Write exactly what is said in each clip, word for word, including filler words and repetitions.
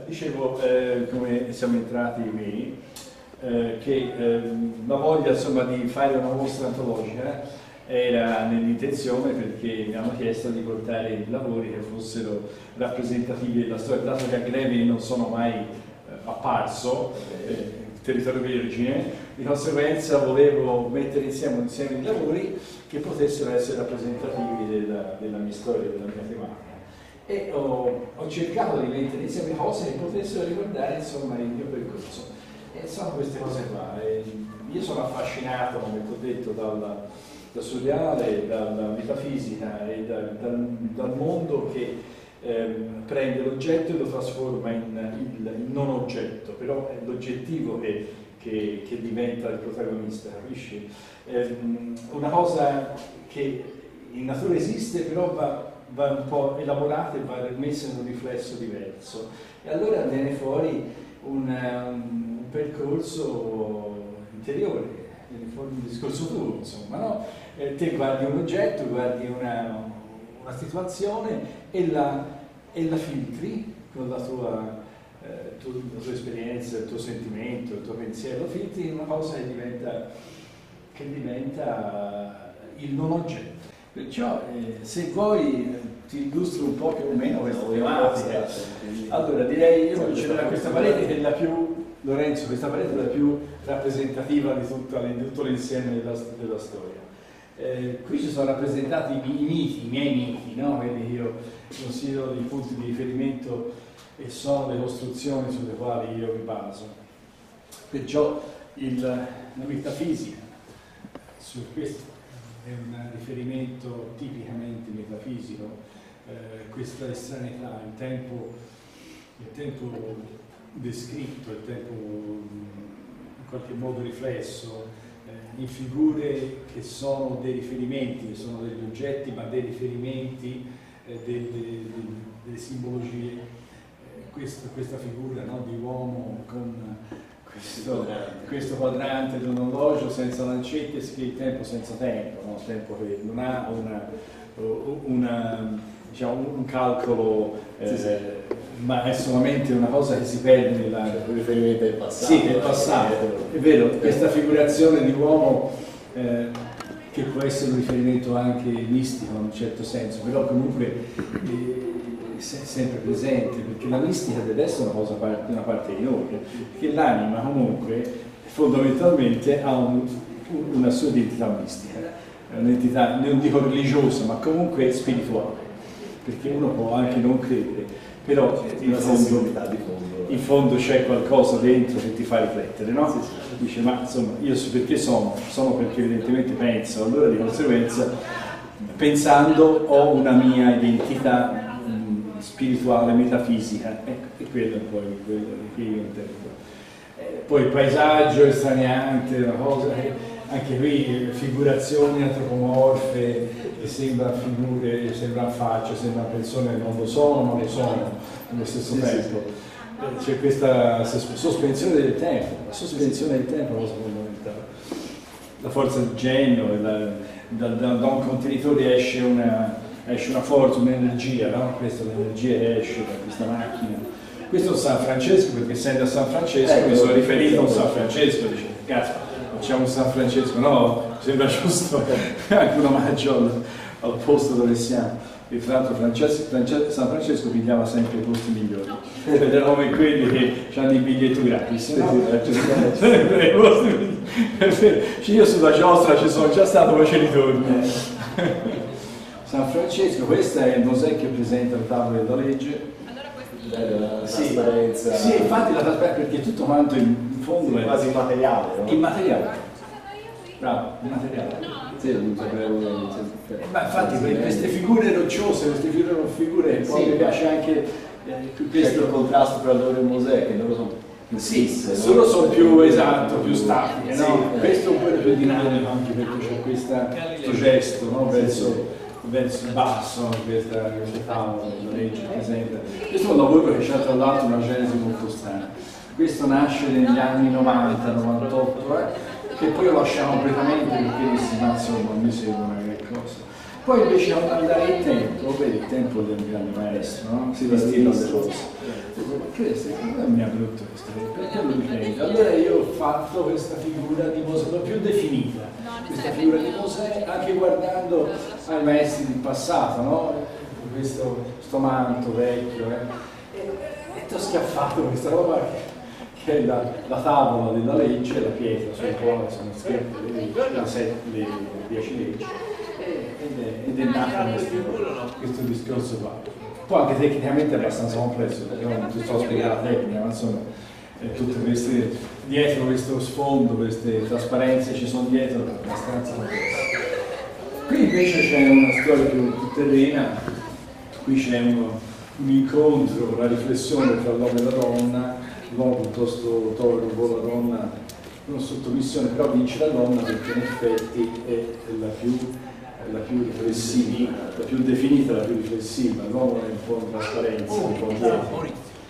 dicevo, eh, come siamo entrati qui, eh, che eh, la voglia insomma, di fare una mostra antologica era nell'intenzione, perché mi hanno chiesto di portare i lavori che fossero rappresentativi della storia, dato che a Grevio non sono mai eh, apparso, eh, territorio vergine, di conseguenza volevo mettere insieme insieme i lavori che potessero essere rappresentativi della, della mia storia, della mia tematica. E ho, ho cercato di mettere insieme cose che potessero ricordare insomma il mio percorso. E sono queste cose qua. E io sono affascinato, come ti ho detto, dalla, dal surreale, dalla metafisica e da, dal, dal mondo che ehm, prende l'oggetto e lo trasforma in il, il non oggetto, però è l'oggettivo che, che, che diventa il protagonista, capisci? Ehm, una cosa che in natura esiste, però va va un po' elaborata e va messa in un riflesso diverso, e allora viene fuori un, un percorso interiore, viene fuori un discorso tuo, insomma, no? Eh, te guardi un oggetto, guardi una, una situazione e la, e la filtri con la tua, eh, tu, la tua esperienza, il tuo sentimento, il tuo pensiero, lo filtri in una cosa che diventa, che diventa il non oggetto. Perciò eh, se vuoi eh, ti illustro un po' più o meno questa tematica. Allora direi, io voglio scegliere questa parete che è la più, Lorenzo, questa parete è la più rappresentativa di, tutta, di tutto l'insieme della, della storia. Eh, qui ci sono rappresentati i, i miti, i miei miti, no? Quelli che io considero dei punti di riferimento e sono le costruzioni sulle quali io mi baso. Perciò il, la metafisica su questo è un riferimento tipicamente metafisico, eh, questa estraneità, il tempo, il tempo descritto, il tempo in qualche modo riflesso, eh, in figure che sono dei riferimenti, che sono degli oggetti, ma dei riferimenti, eh, delle, delle, delle simbologie. Eh, questa, questa figura, no, di uomo con Questo, questo quadrante di un orologio senza lancette, che il tempo senza tempo, no? Il tempo che non ha una, una, diciamo, un calcolo, eh, sì, sì. Ma è solamente una cosa che si perde nella... Un riferimento al passato. Sì, del passato. È vero, questa figurazione di uomo eh, che può essere un riferimento anche mistico in un certo senso, però comunque eh, sempre presente, perché la mistica deve essere una cosa, una parte di noi, perché l'anima comunque fondamentalmente ha un, una sua identità mistica, un'entità non dico religiosa ma comunque spirituale, perché uno può anche non credere, però in fondo, in fondo c'è qualcosa dentro che ti fa riflettere, no? Sì, sì. Dice, ma insomma, io so perché sono, sono perché evidentemente penso, allora di conseguenza pensando ho una mia identità spirituale, metafisica, ecco, e quello è poi quello che io intendo. Eh, poi il paesaggio estraniante, una cosa, eh, anche qui figurazioni antropomorfe che sembrano figure, sembrano facce, sembrano persone che non lo sono, ma lo sono allo stesso sì, tempo. Sì, sì. C'è questa sospensione del tempo, la sospensione del tempo è una cosa fondamentale. La forza del genio, la, da, da, da un contenitore esce una esce una forza, un'energia, no? Questa l'energia esce da questa macchina. Questo è San Francesco, perché essendo a San Francesco eh, mi sono riferito a un San Francesco, dice, cazzo, facciamo un San Francesco, no, sembra giusto anche un omaggio al, al posto dove siamo. E tra l'altro Francesco, Francesco, San Francesco pigliava sempre i posti migliori, ed era come quelli che hanno il biglietto gratis, no? Sempre i posti migliori. Io sulla giostra ci sono già stato, ma ci ritorno. San Francesco, questo è il mosè che presenta il tavolo della legge. Allora, questa sì, trasparenza. Sì, infatti la trasparenza, perché tutto quanto in fondo sì, è quasi immateriale, no? Immateriale. Bravo, immateriale. Sì, non sapevo. Ma infatti sì, queste figure rocciose, queste figure, figure poi sì, mi piace anche eh, questo contrasto tra loro e Mosè, che loro sono più sì, fisse, solo sono più esatto, più statiche, sì, no? Eh. Questo è un po' più dinamico anche perché c'è questo gesto, no? Verso verso il basso, questa, questa tavola, la legge presenta. Questo è un lavoro che ha tra l'altro una genesi molto strana. Questo nasce negli anni novanta novantotto, eh, che poi lo lasciamo completamente perché dissi, ma insomma, mi sembra che cosa. Poi invece ad andare il tempo, vedi il tempo del grande maestro, no? Si vestiva le cose. Questo mi ha brutto questo, perché lo dipende? Allora io ho fatto questa figura di Mosè, l'ho più definita, questa figura di Mosè, anche guardando ai maestri del passato, no? Questo sto manto vecchio, eh? e, e ti ho schiaffato questa roba che, che è la, la tavola della legge, la pietra sulla quale sono scritte le, le, le dieci leggi. Ed è, ed è nato questo, questo discorso qua. Poi anche tecnicamente è abbastanza complesso, perché non ti sto a spiegare la tecnica, ma insomma, eh, tutte queste, dietro questo sfondo, queste trasparenze ci sono dietro, abbastanza complesse. Qui invece c'è una storia più, più terrena, qui c'è uno, un incontro, una riflessione tra l'uomo e la donna, l'uomo piuttosto torvo, la donna non sottomissione, però vince la donna perché in effetti è la più la più riflessiva, la più definita, la più riflessiva, l'uomo è un po' in trasparenza, un po' dietro.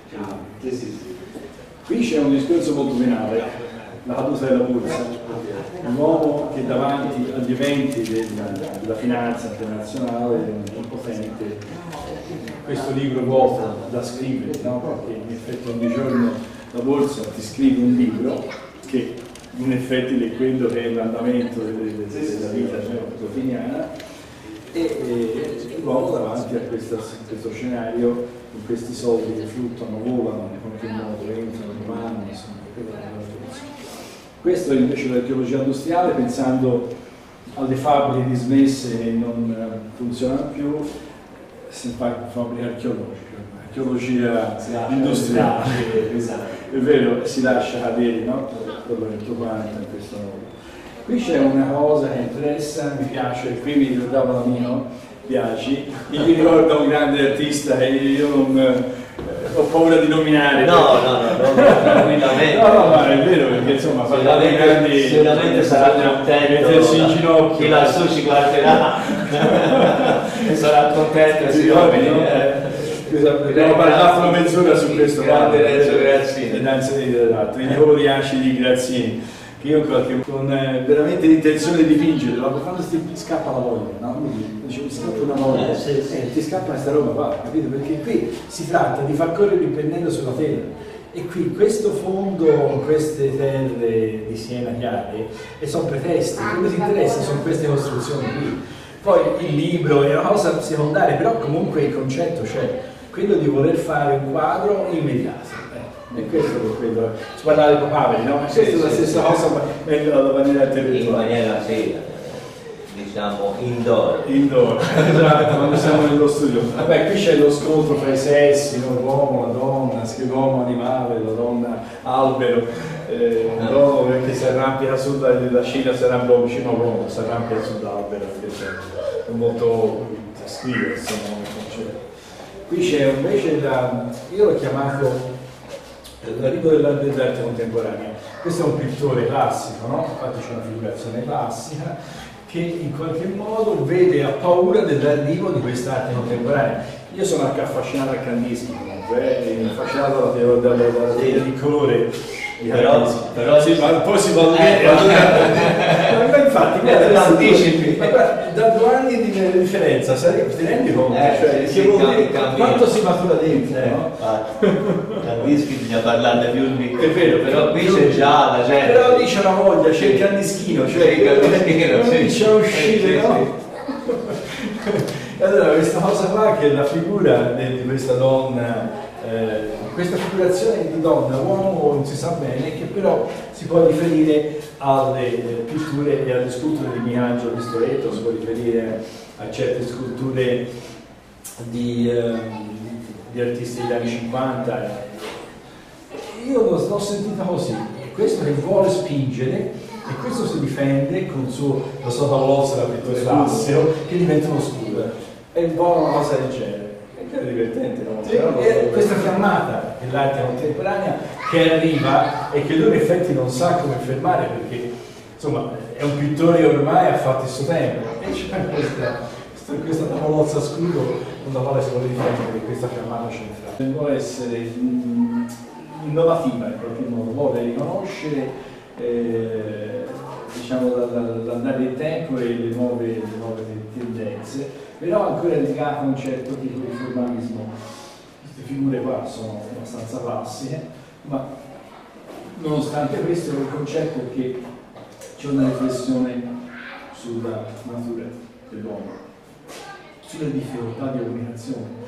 Qui c'è un discorso molto penale, la caduta della borsa, l'uomo che davanti agli eventi della, della finanza internazionale è un potente, questo libro vuoto da scrivere, no? Perché in effetti ogni giorno la borsa ti scrive un libro che in effetti è quello che è l'andamento della vita quotidiana e, e l'uomo davanti a questo, questo scenario con questi soldi che fluttuano, volano, in qualche modo entrano, vanno, insomma, questo è invece l'archeologia industriale, pensando alle fabbriche dismesse che non funzionano più, si fa fabbrica archeologica. Archeologia industriale, è vero, si lascia cadere, no? Quello che tu quanto in questo modo. Qui c'è una cosa che interessa, mi piace, qui mi ricordavo la mia, piaci, mi ricordo un grande artista che io non eh, ho paura di nominare. No, no, no, no, tranquillamente. No, no, ma è vero, perché insomma, sicuramente, grandi, sicuramente sarà contento, mettersi in ginocchio. Chi lassù ci guarderà e sarà contento, sì, signori. Abbiamo parlato una mezz'ora su questo grande Renzo Grazzini, esatto, i lavori acidi di Grazzini, che io qualche, con eh, veramente l'intenzione di dipingere, ma quando ti scappa la voglia, no? Dice, mi scappa una voglia, eh, sì, sì. Eh, ti scappa questa roba qua, capito? Perché qui si tratta di far correre il pennello sulla terra. E qui questo fondo, queste terre di Siena chiare, e sono pretesti, quello che ti interessa sono queste costruzioni qui. Poi il libro è una cosa secondaria, però comunque il concetto c'è. Quello di voler fare un quadro immediato, eh. E questo è quello, si parlava dei papaveri, no? Sì, questa sì, è la stessa sì, cosa, ma nella maniera intellettuale. In maniera, sì, diciamo, indoor. Indoor, esatto, quando siamo nello studio. Vabbè, qui c'è lo scontro fra i sessi, no? L'uomo, la donna, l'uomo animale, la donna albero, eh, l'uomo perché si arrampia sul, la Cina si arrampia vicino all'uomo, si arrampia sull'albero, perché è molto scrive, insomma, un concetto. Qui c'è invece, la, io l'ho chiamato l'arrivo dell'arte contemporanea. Questo è un pittore classico, no? Infatti c'è una figurazione classica che in qualche modo vede a paura dell'arrivo di quest'arte contemporanea. Io sono anche affascinato a Kandinsky, comunque, affascinato dalla teoria del colore. Però, però sì, ma poi si va eh, eh, infatti guarda, da due anni di differenza ti rendi conto eh, cioè, sì, che sì, quanto si matura dentro, eh, no? Kandinsky bisogna parlarne più di è vero, però qui c'è già la gente, però lì c'è una voglia, c'è il Kandischino, cioè il Kandischino, sì, c'è uscire, sì, no? Sì. Allora questa cosa qua che è la figura di questa donna, eh, questa figurazione di donna, uomo non si sa bene, che però si può riferire alle eh, pitture e alle sculture di Michelangelo Pistoletto, si può riferire a certe sculture di, eh, di artisti degli anni cinquanta. Io l'ho, l'ho sentita così, questo che vuole spingere e questo si difende con il suo, la sua tavolozza da pittore classico, che diventa uno scudo. È un po' una cosa del genere. È divertente, no? Sì, è questa fiammata dell'arte contemporanea che arriva e che lui in effetti non sa come fermare, perché insomma è un pittore che ormai ha fatto il suo tempo e c'è questa, questa tavolozza scudo con la quale si vuole difendere questa fiammata centrale. Vuole essere mh, innovativa in qualche modo, vuole riconoscere eh, diciamo, dall'andare del tempo e le nuove, le nuove tendenze, però ancora è legato a un certo tipo di formalismo. Queste figure qua sono abbastanza classiche, ma nonostante questo il concetto è che c'è una riflessione sulla natura dell'uomo, sulle difficoltà di comunicazione.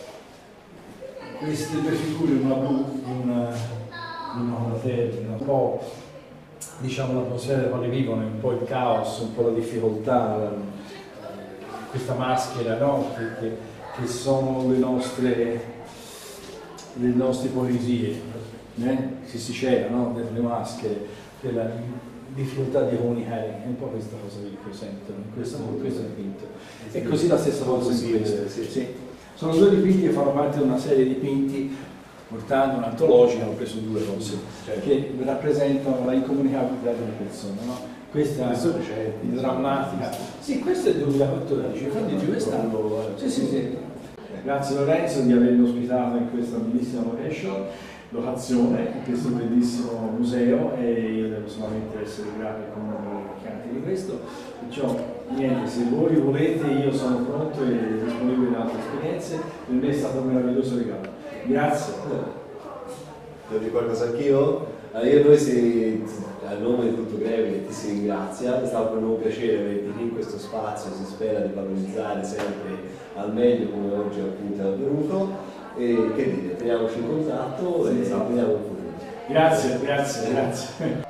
Queste due figure, una blu, una, una terra, un po' diciamo l'atmosfera nella quale vivono, un po' il caos, un po' la difficoltà, la, questa maschera, no? che, che, che sono le nostre, le nostre poesie, eh? che si c'era, no? delle maschere, della difficoltà di comunicare, è un po' questa cosa che sentono, questo, questo è dipinto. E così la stessa cosa in questo. Sì, sì. Sono due dipinti che fanno parte di una serie di dipinti, portando un'antologica, ho preso due cose, certo, che rappresentano la incomunicabilità delle persone. No? Questa è drammatica. Sì, questo è del duemilaquattordici, infatti di quest'anno. Sì, sì, sì. Grazie Lorenzo di avermi ospitato in questa bellissima location, locazione, in questo bellissimo museo, e io devo solamente essere grato e comunque anche di questo. Perciò niente, se voi volete io sono pronto e disponibile in altre esperienze, per me è stato un meraviglioso regalo. Grazie. Devo dire qualcosa anch'io? Allora, io noi si, a nome di tutto Greve ti si ringrazia, è stato per noi un piacere averti qui in questo spazio, si spera di valorizzare sempre al meglio come oggi appunto è avvenuto, e che dire, teniamoci in contatto, sì, e esatto, vediamo il futuro. Grazie, grazie, grazie.